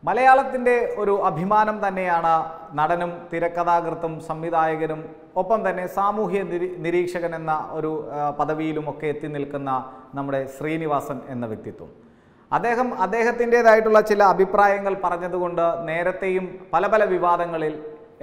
മലയാളത്തിൻ്റെ ഒരു അഭിമാനം തന്നെയാണ് നടനും തിരക്കഥാകൃത്തും സംവിധായകനും ഒപ്പം തന്നെ സാമൂഹ്യ നിരീക്ഷകൻ എന്ന ഒരു പദവിയിലുമൊക്കെ എത്തി നിൽക്കുന്ന നമ്മുടെ ശ്രീനിവാസൻ എന്ന വ്യക്തിത്വം. അദ്ദേഹത്തിൻ്റേതായിട്ടുള്ള ചില അഭിപ്രായങ്ങൾ പറഞ്ഞതുകൊണ്ട് നേരത്തെയും പല വിവാദങ്ങളിൽ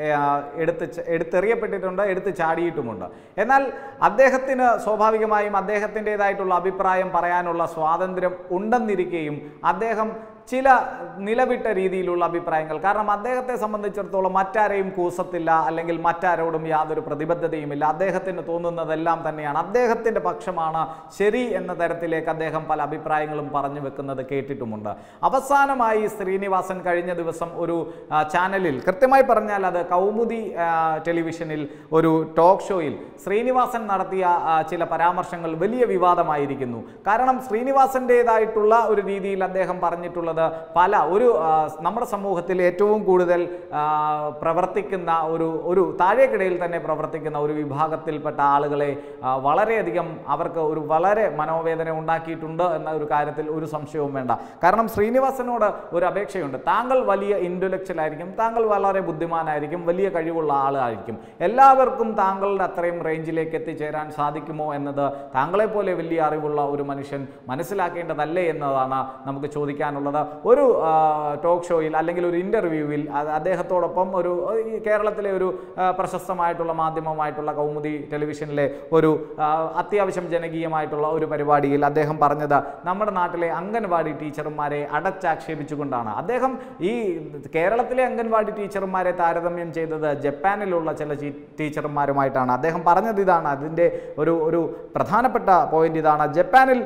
എടുത്തെറിയപ്പെട്ടിട്ടുണ്ട്, എടുത്ത് ചാടിയിട്ടുമുണ്ട്. എന്നാൽ അദ്ദേഹത്തിന് സ്വാഭാവികമായും അദ്ദേഹത്തിൻ്റേതായിട്ടുള്ള അഭിപ്രായം പറയാനുള്ള സ്വാതന്ത്ര്യം ഉണ്ടെന്നിരിക്കുകയും അദ്ദേഹം ചില നിലവിട്ട രീതിയിലുള്ള അഭിപ്രായങ്ങൾ, കാരണം അദ്ദേഹത്തെ സംബന്ധിച്ചിടത്തോളം മറ്റാരെയും കൂസത്തില്ല, അല്ലെങ്കിൽ മറ്റാരോടും യാതൊരു പ്രതിബദ്ധതയുമില്ല. അദ്ദേഹത്തിന് തോന്നുന്നതെല്ലാം തന്നെയാണ്, അദ്ദേഹത്തിൻ്റെ പക്ഷമാണ് ശരി എന്ന തരത്തിലേക്ക് അദ്ദേഹം പല അഭിപ്രായങ്ങളും പറഞ്ഞു വെക്കുന്നത് കേട്ടിട്ടുമുണ്ട്. അവസാനമായി ശ്രീനിവാസൻ കഴിഞ്ഞ ദിവസം ഒരു ചാനലിൽ, കൃത്യമായി പറഞ്ഞാൽ അത് കൗമുദി ടെലിവിഷനിൽ ഒരു ടോക്ക് ഷോയിൽ ശ്രീനിവാസൻ നടത്തിയ ചില പരാമർശങ്ങൾ വലിയ വിവാദമായിരിക്കുന്നു. കാരണം ശ്രീനിവാസൻ്റേതായിട്ടുള്ള ഒരു രീതിയിൽ അദ്ദേഹം പറഞ്ഞിട്ടുള്ളത് നമ്മുടെ സമൂഹത്തിൽ ഏറ്റവും കൂടുതൽ പ്രവർത്തിക്കുന്ന ഒരു താഴേക്കിടയിൽ തന്നെ പ്രവർത്തിക്കുന്ന ഒരു വിഭാഗത്തിൽപ്പെട്ട ആളുകളെ വളരെയധികം അവർക്ക് ഒരു വളരെ മനോവേദന ഉണ്ടാക്കിയിട്ടുണ്ട് എന്ന ഒരു കാര്യത്തിൽ ഒരു സംശയവും വേണ്ട. കാരണം ശ്രീനിവാസനോട് ഒരു അപേക്ഷയുണ്ട്. താങ്കൾ വലിയ ഇൻ്റലക്ച്വൽ ആയിരിക്കും, താങ്കൾ വളരെ ബുദ്ധിമാനായിരിക്കും, വലിയ കഴിവുള്ള ആളായിരിക്കും. എല്ലാവർക്കും താങ്കളുടെ അത്രയും റേഞ്ചിലേക്ക് എത്തിച്ചേരാൻ സാധിക്കുമോ എന്നത് താങ്കളെപ്പോലെ വലിയ അറിവുള്ള ഒരു മനുഷ്യൻ മനസ്സിലാക്കേണ്ടതല്ലേ എന്നതാണ് നമുക്ക് ചോദിക്കാനുള്ളത്. ഒരു ടോക്ക് ഷോയിൽ അല്ലെങ്കിൽ ഒരു ഇൻ്റർവ്യൂവിൽ അദ്ദേഹത്തോടൊപ്പം കേരളത്തിലെ ഒരു പ്രശസ്തമായിട്ടുള്ള മാധ്യമമായിട്ടുള്ള കൗമുദി ടെലിവിഷനിലെ ഒരു അത്യാവശ്യം ജനകീയമായിട്ടുള്ള ഒരു പരിപാടിയിൽ അദ്ദേഹം പറഞ്ഞത് നമ്മുടെ നാട്ടിലെ അംഗൻവാടി ടീച്ചർമാരെ അടച്ചാക്ഷേപിച്ചുകൊണ്ടാണ്. അദ്ദേഹം ഈ കേരളത്തിലെ അംഗൻവാടി ടീച്ചർമാരെ താരതമ്യം ചെയ്തത് ജപ്പാനിലുള്ള ചില ടീച്ചർമാരുമായിട്ടാണ്. അദ്ദേഹം പറഞ്ഞത് ഇതാണ്, അതിൻ്റെ ഒരു പ്രധാനപ്പെട്ട പോയിന്റ് ഇതാണ്: ജപ്പാനിൽ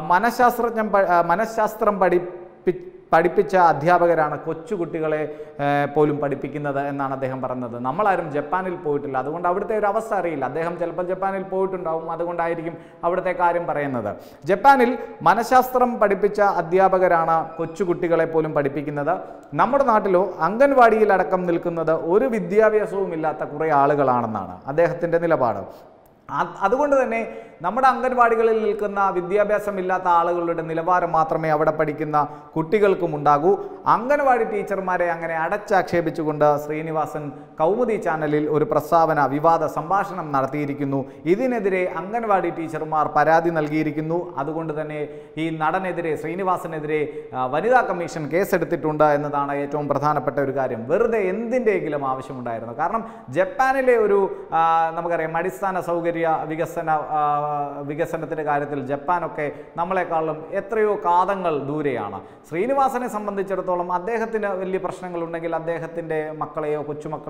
മനഃശാസ്ത്രം പഠിപ്പിച്ച അധ്യാപകരാണ് കൊച്ചുകുട്ടികളെ പോലും പഠിപ്പിക്കുന്നത് എന്നാണ് അദ്ദേഹം പറഞ്ഞത്. നമ്മളാരും ജപ്പാനിൽ പോയിട്ടില്ല, അതുകൊണ്ട് അവിടുത്തെ ഒരു അവസ്ഥ അറിയില്ല. അദ്ദേഹം ചിലപ്പോൾ ജപ്പാനിൽ പോയിട്ടുണ്ടാവും, അതുകൊണ്ടായിരിക്കും അവിടുത്തെ കാര്യം പറയുന്നത്. ജപ്പാനിൽ മനഃശാസ്ത്രം പഠിപ്പിച്ച അധ്യാപകരാണ് കൊച്ചുകുട്ടികളെ പോലും പഠിപ്പിക്കുന്നത്. നമ്മുടെ നാട്ടിലോ അംഗൻവാടിയിലടക്കം നിൽക്കുന്നത് ഒരു വിദ്യാഭ്യാസവും ഇല്ലാത്ത കുറേ ആളുകളാണെന്നാണ് അദ്ദേഹത്തിൻ്റെ നിലപാട്. അതുകൊണ്ട് തന്നെ നമ്മുടെ അംഗൻവാടികളിൽ നിൽക്കുന്ന വിദ്യാഭ്യാസമില്ലാത്ത ആളുകളുടെ നിലവാരം മാത്രമേ അവിടെ പഠിക്കുന്ന കുട്ടികൾക്കും ഉണ്ടാകൂ. അംഗൻവാടി ടീച്ചർമാരെ അങ്ങനെ അടച്ചാക്ഷേപിച്ചുകൊണ്ട് ശ്രീനിവാസൻ കൗമുദി ചാനലിൽ ഒരു പ്രസ്താവന, വിവാദ സംഭാഷണം നടത്തിയിരിക്കുന്നു. ഇതിനെതിരെ അംഗൻവാടി ടീച്ചർമാർ പരാതി നൽകിയിരിക്കുന്നു. അതുകൊണ്ട് തന്നെ ഈ നടനെതിരെ, ശ്രീനിവാസനെതിരെ വനിതാ കമ്മീഷൻ കേസെടുത്തിട്ടുണ്ട് എന്നതാണ് ഏറ്റവും പ്രധാനപ്പെട്ട ഒരു കാര്യം. വെറുതെ എന്തിൻ്റെയെങ്കിലും ആവശ്യമുണ്ടായിരുന്നു. കാരണം ജപ്പാനിലെ നമുക്കറിയാം അടിസ്ഥാന സൗകര്യ വികസനത്തിൻ്റെ കാര്യത്തിൽ ജപ്പാനൊക്കെ നമ്മളെക്കാളും എത്രയോ കാതങ്ങൾ ദൂരെയാണ്. ശ്രീനിവാസനെ സംബന്ധിച്ചിടത്തോളം അദ്ദേഹത്തിന് വലിയ പ്രശ്നങ്ങളുണ്ടെങ്കിൽ അദ്ദേഹത്തിൻ്റെ മക്കളെയോ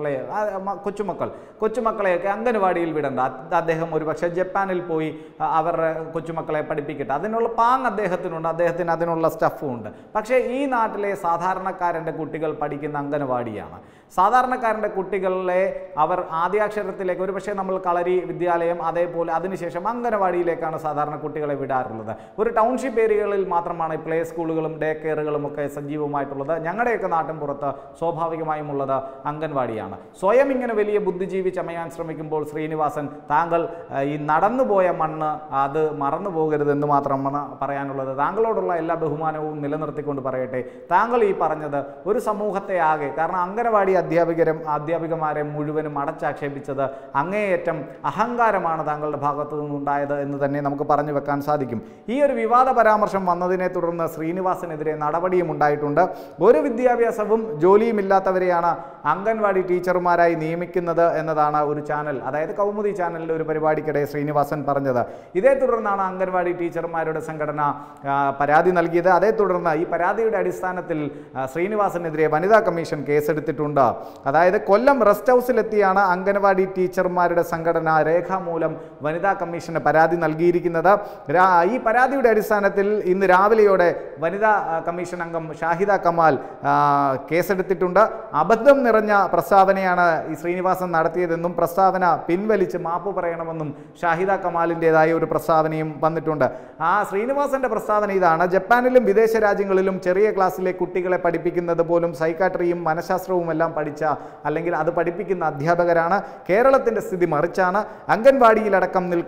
കൊച്ചുമക്കളെയൊക്കെ അംഗൻവാടിയിൽ വിടണ്ട. അദ്ദേഹം ഒരുപക്ഷെ ജപ്പാനിൽ പോയി അവരുടെ കൊച്ചുമക്കളെ പഠിപ്പിക്കട്ടെ, അതിനുള്ള പാങ് അദ്ദേഹത്തിനുണ്ട്, അദ്ദേഹത്തിന് അതിനുള്ള സ്റ്റഫും ഉണ്ട്. പക്ഷേ ഈ നാട്ടിലെ സാധാരണക്കാരൻ്റെ കുട്ടികൾ പഠിക്കുന്ന അംഗൻവാടിയാണ്. സാധാരണക്കാരൻ്റെ കുട്ടികളെ അവർ ആദ്യാക്ഷരത്തിലേക്ക്, ഒരുപക്ഷെ നമ്മൾ കളരി വിദ്യാലയം അതേപോലെ അതിനുശേഷം അംഗനവാടിയിലേക്കാണ് സാധാരണ കുട്ടികളെ വിടാറുള്ളത്. ഒരു ടൗൺഷിപ്പ് ഏരിയകളിൽ മാത്രമാണ് പ്ലേ സ്കൂളുകളും ഡേ കെയറുകളും ഒക്കെ സജീവമായിട്ടുള്ളത്. ഞങ്ങളുടെയൊക്കെ നാട്ടിൻ പുറത്ത് സ്വാഭാവികമായും ഉള്ളത് അംഗൻവാടിയാണ്. സ്വയം ഇങ്ങനെ വലിയ ബുദ്ധിജീവി ചമയാൻ ശ്രമിക്കുമ്പോൾ ശ്രീനിവാസൻ, താങ്കൾ ഈ നടന്നുപോയ മണ്ണ് അത് മറന്നു പോകരുതെന്ന് മാത്രമാണ് പറയാനുള്ളത്. താങ്കളോടുള്ള എല്ലാ ബഹുമാനവും നിലനിർത്തിക്കൊണ്ട് പറയട്ടെ, താങ്കൾ ഈ പറഞ്ഞത് ഒരു സമൂഹത്തെ ആകെ, കാരണം അംഗനവാടി അധ്യാപികമാരെ മുഴുവനും അടച്ചാക്ഷേപിച്ചത് അങ്ങേയറ്റം അഹങ്കാരമാണ് താങ്കളുടെ ഭാഗത്തു നിന്നുണ്ടായത് എന്ന് തന്നെ നമുക്ക് പറഞ്ഞു വെക്കാൻ സാധിക്കും. ഈ ഒരു വിവാദ പരാമർശം വന്നതിനെ തുടർന്ന് ശ്രീനിവാസനെതിരെ നടപടിയും ഉണ്ടായിട്ടുണ്ട്. ഒരു വിദ്യാഭ്യാസവും ജോലിയും ഇല്ലാത്തവരെയാണ് അംഗൻവാടി ടീച്ചർമാരായി നിയമിക്കുന്നത് എന്നതാണ് ഒരു ചാനൽ, അതായത് കൗമുദി ചാനലിൻ്റെ ഒരു പരിപാടിക്കിടെ ശ്രീനിവാസൻ പറഞ്ഞത്. ഇതേ തുടർന്നാണ് അംഗൻവാടി ടീച്ചർമാരുടെ സംഘടന പരാതി നൽകിയത്. അതേ തുടർന്ന് ഈ പരാതിയുടെ അടിസ്ഥാനത്തിൽ ശ്രീനിവാസനെതിരെ വനിതാ കമ്മീഷൻ കേസെടുത്തിട്ടുണ്ട്. അതായത് കൊല്ലം റെസ്റ്റ് ഹൗസിലെത്തിയാണ് അംഗൻവാടി ടീച്ചർമാരുടെ സംഘടന രേഖാമൂലം വനിതാ കമ്മീഷന് പരാതി നൽകിയിരിക്കുന്നത്. ഈ പരാതിയുടെ അടിസ്ഥാനത്തിൽ ഇന്ന് രാവിലെയോടെ വനിതാ കമ്മീഷൻ അംഗം ഷാഹിദ കമാൽ കേസെടുത്തിട്ടുണ്ട്. അബദ്ധം നിറഞ്ഞ പ്രസ്താവനയാണ് ഈ ശ്രീനിവാസൻ നടത്തിയതെന്നും പ്രസ്താവന പിൻവലിച്ച് മാപ്പ് പറയണമെന്നും ഷാഹിദ കമാലിൻ്റെതായ ഒരു പ്രസ്താവനയും വന്നിട്ടുണ്ട്. ആ ശ്രീനിവാസന്റെ പ്രസ്താവന ഇതാണ്: ജപ്പാനിലും വിദേശ രാജ്യങ്ങളിലും ചെറിയ ക്ലാസ്സിലെ കുട്ടികളെ പഠിപ്പിക്കുന്നത് പോലും സൈക്കാട്രിയും മനഃശാസ്ത്രവും എല്ലാം പഠിച്ച അല്ലെങ്കിൽ അത് പഠിപ്പിക്കുന്ന അധ്യാപകരാണ്. കേരളത്തിൻ്റെ സ്ഥിതി മറിച്ചാണ്. അംഗൻവാടിയിലടക്കം നിൽക്കുന്നത് ഒരു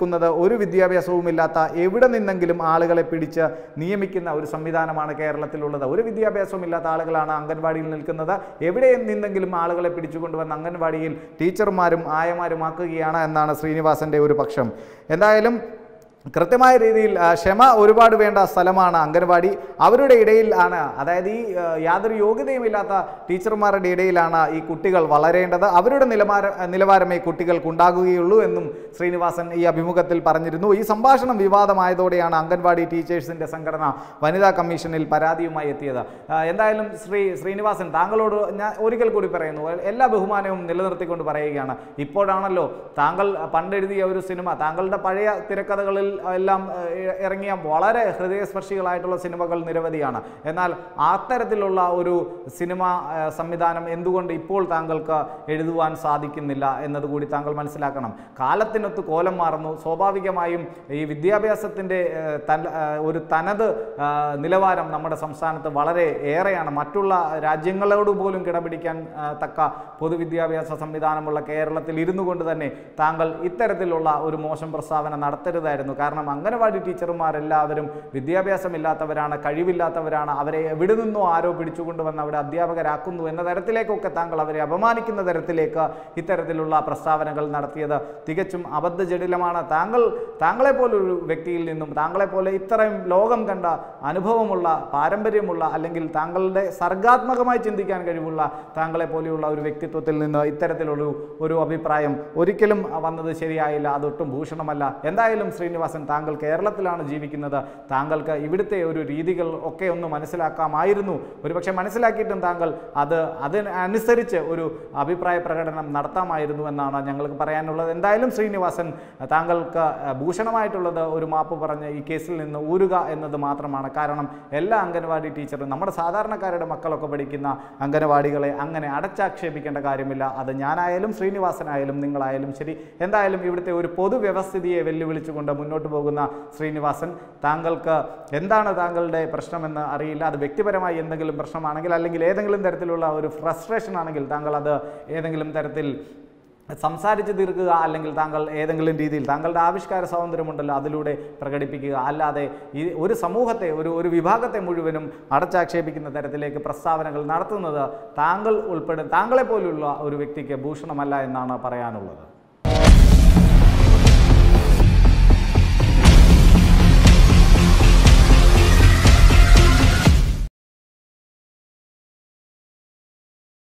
ഒരു വിദ്യാഭ്യാസവുമില്ലാത്ത എവിടെ നിന്നെങ്കിലും ആളുകളെ പിടിച്ച് നിയമിക്കുന്ന ഒരു സംവിധാനമാണ് കേരളത്തിലുള്ളത്. ഒരു വിദ്യാഭ്യാസവും ഇല്ലാത്ത ആളുകളാണ് അംഗൻവാടിയിൽ നിൽക്കുന്നത്. എവിടെ നിന്നെങ്കിലും ആളുകളെ പിടിച്ചുകൊണ്ടുവന്ന് അംഗൻവാടിയിൽ ടീച്ചർമാരും ആയമാരുമാക്കുകയാണ് എന്നാണ് ശ്രീനിവാസൻ്റെ ഒരു പക്ഷം. എന്തായാലും കൃത്യമായ രീതിയിൽ ക്ഷമ ഒരുപാട് വേണ്ട സ്ഥലമാണ് അംഗൻവാടി. അവരുടെ ഇടയിൽ ആണ്, അതായത് ഈ യാതൊരു യോഗ്യതയുമില്ലാത്ത ടീച്ചർമാരുടെ ഇടയിലാണ് ഈ കുട്ടികൾ വളരേണ്ടത്. അവരുടെ നിലവാരമേ കുട്ടികൾക്കുണ്ടാകുകയുള്ളൂ എന്നും ശ്രീനിവാസൻ ഈ അഭിമുഖത്തിൽ പറഞ്ഞിരുന്നു. ഈ സംഭാഷണം വിവാദമായതോടെയാണ് അംഗൻവാടി ടീച്ചേഴ്സിൻ്റെ സംഘടന വനിതാ കമ്മീഷനിൽ പരാതിയുമായി എത്തിയത്. എന്തായാലും ശ്രീനിവാസൻ, താങ്കളോട് ഞാൻ ഒരിക്കൽ കൂടി പറയുന്നു, എല്ലാ ബഹുമാനവും നിലനിർത്തിക്കൊണ്ട് പറയുകയാണ്. ഇപ്പോഴാണല്ലോ താങ്കൾ പണ്ടെഴുതിയ ഒരു സിനിമ, താങ്കളുടെ പഴയ തിരക്കഥകളിൽ എല്ലാം ഇറങ്ങിയ വളരെ ഹൃദയസ്പർശികളായിട്ടുള്ള സിനിമകൾ നിരവധിയാണ്. എന്നാൽ അത്തരത്തിലുള്ള ഒരു സിനിമ സംവിധാനം എന്തുകൊണ്ട് ഇപ്പോൾ താങ്കൾക്ക് എഴുതുവാൻ സാധിക്കുന്നില്ല എന്നതുകൂടി താങ്കൾ മനസ്സിലാക്കണം. കാലത്തിനൊത്ത് കോലം മാറുന്നു. സ്വാഭാവികമായും ഈ വിദ്യാഭ്യാസത്തിൻ്റെ ഒരു തനത് നിലവാരം നമ്മുടെ സംസ്ഥാനത്ത് വളരെ ഏറെയാണ്. മറ്റുള്ള രാജ്യങ്ങളോട് പോലും കിടപിടിക്കാൻ തക്ക പൊതുവിദ്യാഭ്യാസ സംവിധാനമുള്ള കേരളത്തിൽ ഇരുന്നു കൊണ്ട് തന്നെ താങ്കൾ ഇത്തരത്തിലുള്ള ഒരു മോശം പ്രസ്താവന നടത്തരുതായിരുന്നു. കാരണം അംഗനവാടി ടീച്ചർമാരെല്ലാവരും വിദ്യാഭ്യാസമില്ലാത്തവരാണ്, കഴിവില്ലാത്തവരാണ്. അവരെ എവിടെ നിന്നോ ആരോ പിടിച്ചുകൊണ്ടുവന്ന് അവിടെ അധ്യാപകരാക്കുന്നു എന്ന തരത്തിലേക്കൊക്കെ താങ്കൾ അവരെ അപമാനിക്കുന്ന തരത്തിലേക്ക് ഇത്തരത്തിലുള്ള പ്രസ്താവനകൾ നടത്തിയത് തികച്ചും അബദ്ധജടിലമാണ്. താങ്കളെപ്പോലൊരു വ്യക്തിയിൽ നിന്നും, താങ്കളെപ്പോലെ ഇത്രയും ലോകം കണ്ട അനുഭവമുള്ള, പാരമ്പര്യമുള്ള, അല്ലെങ്കിൽ താങ്കളുടെ സർഗാത്മകമായി ചിന്തിക്കാൻ കഴിവുള്ള താങ്കളെപ്പോലെയുള്ള ഒരു വ്യക്തിത്വത്തിൽ നിന്ന് ഇത്തരത്തിലൊരു അഭിപ്രായം ഒരിക്കലും വന്നത് ശരിയായില്ല. അതൊട്ടും ഭൂഷണമല്ല. എന്തായാലും ശ്രീനിവാസൻ, താങ്കൾ കേരളത്തിലാണ് ജീവിക്കുന്നത്. താങ്കൾക്ക് ഇവിടുത്തെ ഒരു രീതികൾ ഒക്കെ ഒന്ന് മനസ്സിലാക്കാമായിരുന്നു. ഒരുപക്ഷെ മനസ്സിലാക്കിയിട്ടും താങ്കൾ അതിനനുസരിച്ച് ഒരു അഭിപ്രായ പ്രകടനം നടത്താമായിരുന്നു എന്നാണ് ഞങ്ങൾക്ക് പറയാനുള്ളത്. എന്തായാലും ശ്രീനിവാസൻ, താങ്കൾക്ക് ഭൂഷണമായിട്ടുള്ളത് ഒരു മാപ്പ് പറഞ്ഞ് ഈ കേസിൽ നിന്ന് ഊരുക എന്നത് മാത്രമാണ്. കാരണം എല്ലാ അംഗനവാടി ടീച്ചറും, നമ്മുടെ സാധാരണക്കാരുടെ മക്കളൊക്കെ പഠിക്കുന്ന അംഗനവാടികളെ അങ്ങനെ അടച്ചാക്ഷേപിക്കേണ്ട കാര്യമില്ല. അത് ഞാനായാലും ശ്രീനിവാസനായാലും നിങ്ങളായാലും ശരി. എന്തായാലും ഇവിടുത്തെ ഒരു പൊതുവ്യവസ്ഥിതിയെ വെല്ലുവിളിച്ചുകൊണ്ട് മുന്നോട്ട് പോകുന്ന ശ്രീനിവാസൻ, താങ്കൾക്ക് എന്താണ് താങ്കളുടെ പ്രശ്നമെന്ന് അറിയില്ല. അത് വ്യക്തിപരമായി എന്തെങ്കിലും പ്രശ്നമാണെങ്കിൽ, അല്ലെങ്കിൽ ഏതെങ്കിലും തരത്തിലുള്ള ഒരു ഫ്രസ്ട്രേഷൻ ആണെങ്കിൽ താങ്കൾ അത് ഏതെങ്കിലും തരത്തിൽ സംസാരിച്ച് തീർക്കുക, അല്ലെങ്കിൽ താങ്കൾ ഏതെങ്കിലും രീതിയിൽ താങ്കളുടെ ആവിഷ്കാര സ്വാതന്ത്ര്യമുണ്ടല്ലോ അതിലൂടെ പ്രകടിപ്പിക്കുക. അല്ലാതെ ഈ ഒരു സമൂഹത്തെ, ഒരു വിഭാഗത്തെ മുഴുവനും അടച്ചാക്ഷേപിക്കുന്ന തരത്തിലേക്ക് പ്രസ്താവനകൾ നടത്തുന്നത് താങ്കളെപ്പോലുള്ള ഒരു വ്യക്തിക്ക് ഭൂഷണമല്ല എന്നാണ് പറയാനുള്ളത്.